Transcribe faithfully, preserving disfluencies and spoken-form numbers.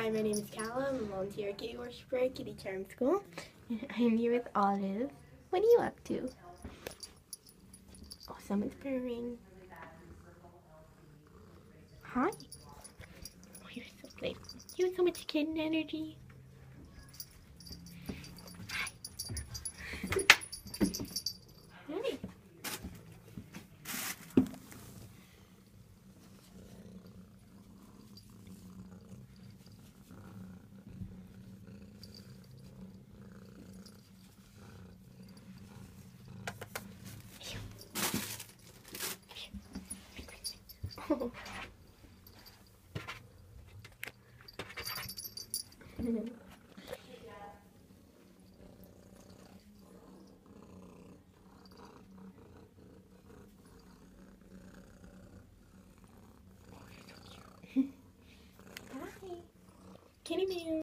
Hi, my name is Callum. I'm a volunteer at Kitty Worshiper at Kitty Charm School. I'm here with Olive. What are you up to? Oh, someone's purring. Hi. Oh, you're so playful. You have so much kitten energy. Hi. Hi. Oh. Bye. Kitty Meow.